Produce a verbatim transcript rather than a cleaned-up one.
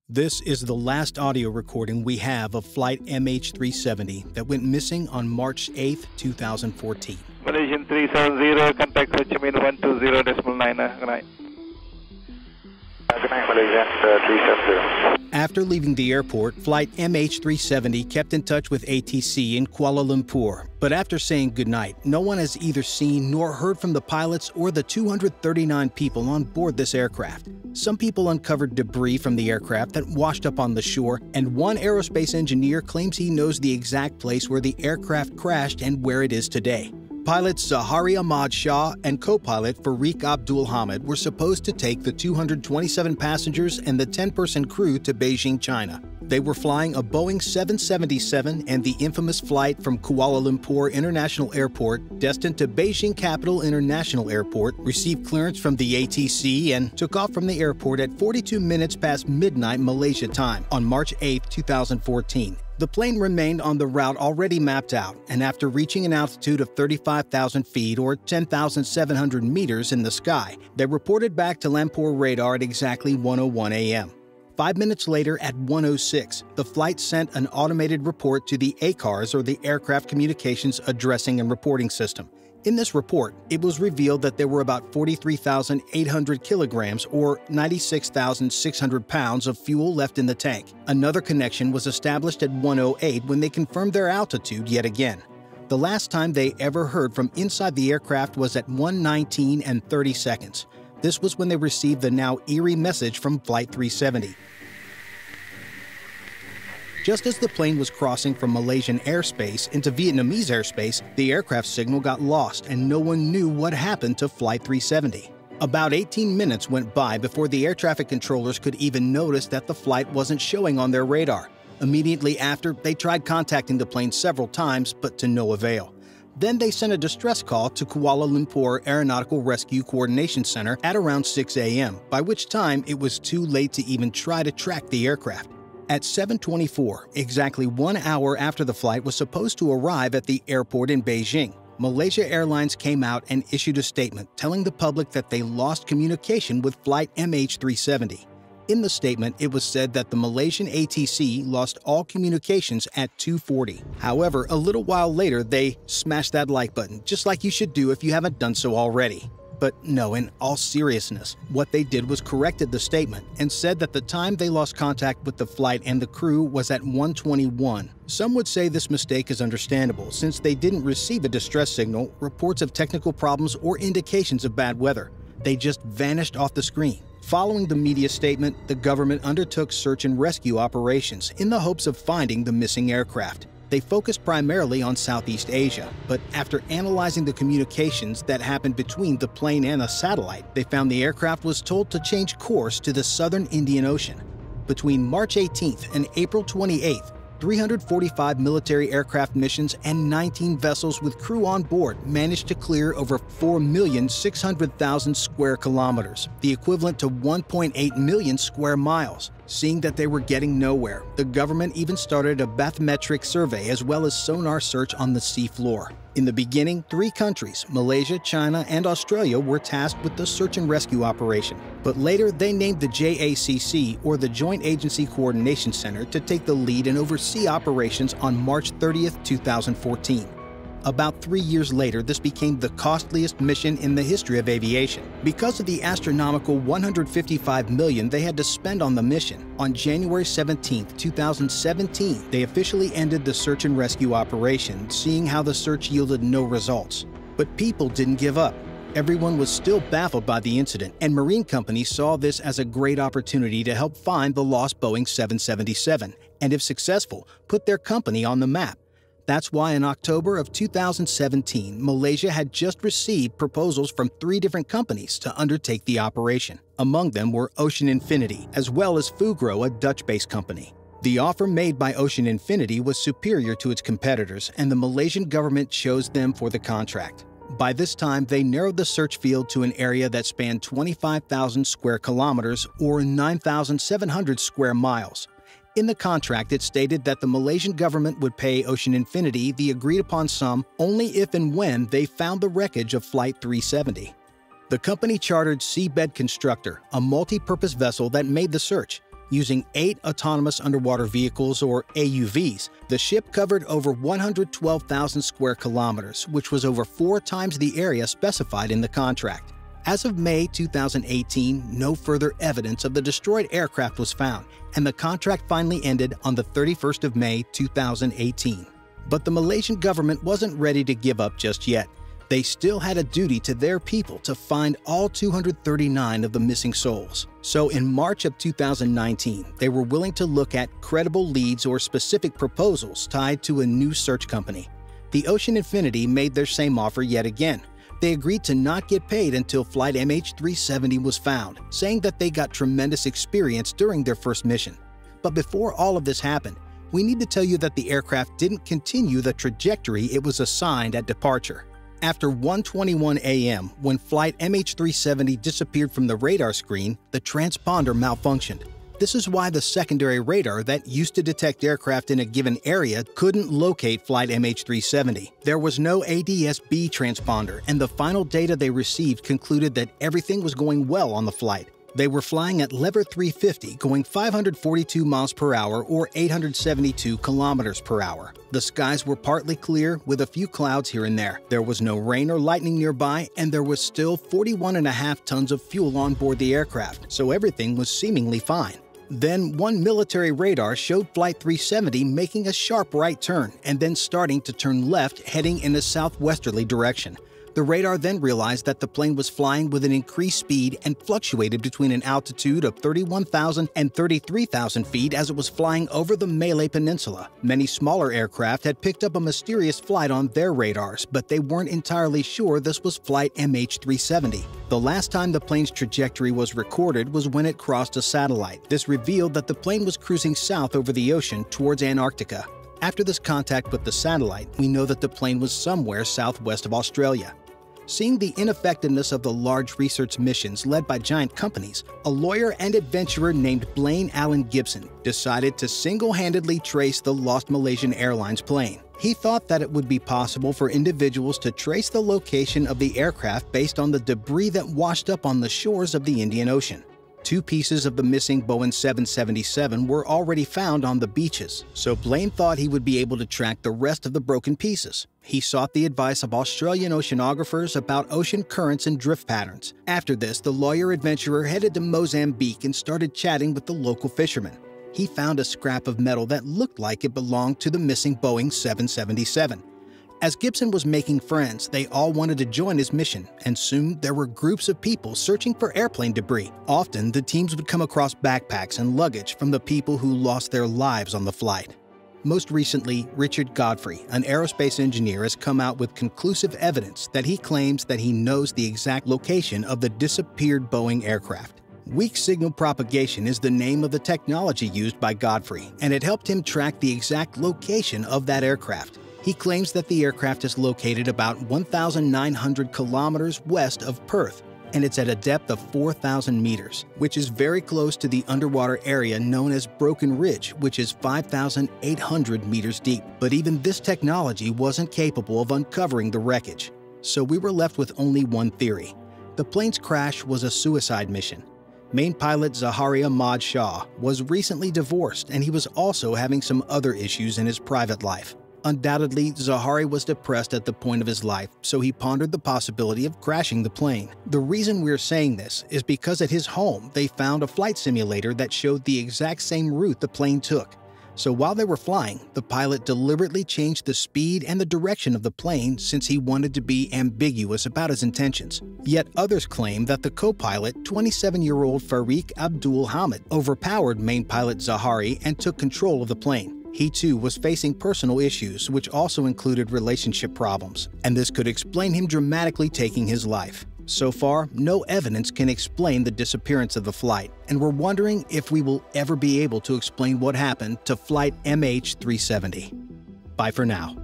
This is the last audio recording we have of Flight M H three seventy that went missing on March eighth, two thousand fourteen. Malaysian three seventy, contact Ho Chi Minh one two zero decimal nine. Uh, good night. Uh, good night, Malaysian uh, three seventy. After leaving the airport, Flight M H three seventy kept in touch with A T C in Kuala Lumpur, but after saying goodnight, no one has either seen nor heard from the pilots or the two hundred thirty-nine people on board this aircraft. Some people uncovered debris from the aircraft that washed up on the shore, and one aerospace engineer claims he knows the exact place where the aircraft crashed and where it is today. Pilots Zahari Ahmad Shah and co-pilot Farik Abdul Hamid were supposed to take the two hundred twenty-seven passengers and the ten-person crew to Beijing, China. They were flying a Boeing seven seventy-seven and the infamous flight from Kuala Lumpur International Airport, destined to Beijing Capital International Airport, received clearance from the A T C and took off from the airport at forty-two minutes past midnight Malaysia time on March eighth, two thousand fourteen. The plane remained on the route already mapped out, and after reaching an altitude of thirty-five thousand feet or ten thousand seven hundred meters in the sky, they reported back to Lumpur radar at exactly one oh one a m Five minutes later, at one oh six, the flight sent an automated report to the A C A R S, or the Aircraft Communications Addressing and Reporting System. In this report, it was revealed that there were about forty-three thousand eight hundred kilograms or ninety-six thousand six hundred pounds of fuel left in the tank. Another connection was established at one oh eight when they confirmed their altitude yet again. The last time they ever heard from inside the aircraft was at one nineteen and thirty seconds. This was when they received the now eerie message from Flight three seventy. Just as the plane was crossing from Malaysian airspace into Vietnamese airspace, the aircraft signal got lost and no one knew what happened to Flight three seventy. About eighteen minutes went by before the air traffic controllers could even notice that the flight wasn't showing on their radar. Immediately after, they tried contacting the plane several times, but to no avail. Then they sent a distress call to Kuala Lumpur Aeronautical Rescue Coordination Center at around six a m, by which time it was too late to even try to track the aircraft. At seven twenty-four, exactly one hour after the flight was supposed to arrive at the airport in Beijing, Malaysia Airlines came out and issued a statement telling the public that they lost communication with Flight M H three seventy. In the statement, it was said that the Malaysian A T C lost all communications at two forty. However, a little while later, they smashed that like button, just like you should do if you haven't done so already. But no, in all seriousness, what they did was corrected the statement and said that the time they lost contact with the flight and the crew was at one twenty-one. Some would say this mistake is understandable since they didn't receive a distress signal, reports of technical problems, or indications of bad weather. They just vanished off the screen. Following the media statement, the government undertook search and rescue operations in the hopes of finding the missing aircraft. They focused primarily on Southeast Asia, but after analyzing the communications that happened between the plane and the satellite, they found the aircraft was told to change course to the southern Indian Ocean. Between March eighteenth and April twenty-eighth, three hundred forty-five military aircraft missions and nineteen vessels with crew on board managed to clear over four million six hundred thousand square kilometers, the equivalent to one point eight million square miles. Seeing that they were getting nowhere, the government even started a bathymetric survey as well as sonar search on the sea floor. In the beginning, three countries, Malaysia, China, and Australia, were tasked with the search and rescue operation. But later, they named the J A C C, or the Joint Agency Coordination Center, to take the lead and oversee operations on March thirtieth, two thousand fourteen. About three years later, this became the costliest mission in the history of aviation. Because of the astronomical one hundred fifty-five million dollars they had to spend on the mission, on January seventeenth, two thousand seventeen, they officially ended the search and rescue operation, seeing how the search yielded no results. But people didn't give up. Everyone was still baffled by the incident, and marine companies saw this as a great opportunity to help find the lost Boeing seven seventy-seven, and if successful, put their company on the map. That's why in October of two thousand seventeen, Malaysia had just received proposals from three different companies to undertake the operation. Among them were Ocean Infinity, as well as Fugro, a Dutch-based company. The offer made by Ocean Infinity was superior to its competitors, and the Malaysian government chose them for the contract. By this time, they narrowed the search field to an area that spanned twenty-five thousand square kilometers or nine thousand seven hundred square miles. In the contract, it stated that the Malaysian government would pay Ocean Infinity the agreed-upon sum only if and when they found the wreckage of Flight three seventy. The company chartered Seabed Constructor, a multi-purpose vessel that made the search. Using eight autonomous underwater vehicles, or A U Vs, the ship covered over one hundred twelve thousand square kilometers, which was over four times the area specified in the contract. As of May two thousand eighteen, no further evidence of the destroyed aircraft was found, and the contract finally ended on the thirty-first of May two thousand eighteen. But the Malaysian government wasn't ready to give up just yet. They still had a duty to their people to find all two hundred thirty-nine of the missing souls. So in March of two thousand nineteen, they were willing to look at credible leads or specific proposals tied to a new search company. The Ocean Infinity made their same offer yet again. They agreed to not get paid until flight M H three seventy was found, saying that they got tremendous experience during their first mission. But before all of this happened, we need to tell you that the aircraft didn't continue the trajectory it was assigned at departure. After one twenty-one a m, when flight M H three seventy disappeared from the radar screen, the transponder malfunctioned. This is why the secondary radar that used to detect aircraft in a given area couldn't locate flight M H three seventy. There was no A D S B transponder, and the final data they received concluded that everything was going well on the flight. They were flying at lever three fifty, going five hundred forty-two miles per hour or eight hundred seventy-two kilometers per hour. The skies were partly clear with a few clouds here and there. There was no rain or lightning nearby, and there was still forty-one and a half tons of fuel on board the aircraft, so everything was seemingly fine. Then one military radar showed flight three seventy making a sharp right turn and then starting to turn left, heading in a southwesterly direction. The radar then realized that the plane was flying with an increased speed and fluctuated between an altitude of thirty-one thousand and thirty-three thousand feet as it was flying over the Malay Peninsula. Many smaller aircraft had picked up a mysterious flight on their radars, but they weren't entirely sure this was flight M H three seventy. The last time the plane's trajectory was recorded was when it crossed a satellite. This revealed that the plane was cruising south over the ocean towards Antarctica. After this contact with the satellite, we know that the plane was somewhere southwest of Australia. Seeing the ineffectiveness of the large research missions led by giant companies, a lawyer and adventurer named Blaine Allen Gibson decided to single-handedly trace the lost Malaysian Airlines plane. He thought that it would be possible for individuals to trace the location of the aircraft based on the debris that washed up on the shores of the Indian Ocean. Two pieces of the missing Boeing seven seventy-seven were already found on the beaches, so Blaine thought he would be able to track the rest of the broken pieces. He sought the advice of Australian oceanographers about ocean currents and drift patterns. After this, the lawyer-adventurer headed to Mozambique and started chatting with the local fishermen. He found a scrap of metal that looked like it belonged to the missing Boeing seven seventy-seven. As Gibson was making friends, they all wanted to join his mission, and soon there were groups of people searching for airplane debris. Often, the teams would come across backpacks and luggage from the people who lost their lives on the flight. Most recently, Richard Godfrey, an aerospace engineer, has come out with conclusive evidence that he claims that he knows the exact location of the disappeared Boeing aircraft. Weak signal propagation is the name of the technology used by Godfrey, and it helped him track the exact location of that aircraft. He claims that the aircraft is located about one thousand nine hundred kilometers west of Perth, and it's at a depth of four thousand meters, which is very close to the underwater area known as Broken Ridge, which is five thousand eight hundred meters deep. But even this technology wasn't capable of uncovering the wreckage. So we were left with only one theory. The plane's crash was a suicide mission. Main pilot Zaharia Ahmad Shah was recently divorced, and he was also having some other issues in his private life. Undoubtedly, Zahari was depressed at the point of his life, so he pondered the possibility of crashing the plane. The reason we're saying this is because at his home, they found a flight simulator that showed the exact same route the plane took. So while they were flying, the pilot deliberately changed the speed and the direction of the plane since he wanted to be ambiguous about his intentions. Yet others claim that the co-pilot, twenty-seven-year-old Farik Abdul Hamid, overpowered main pilot Zahari and took control of the plane. He too was facing personal issues, which also included relationship problems, and this could explain him dramatically taking his life. So far, no evidence can explain the disappearance of the flight, and we're wondering if we will ever be able to explain what happened to flight M H three seventy. Bye for now.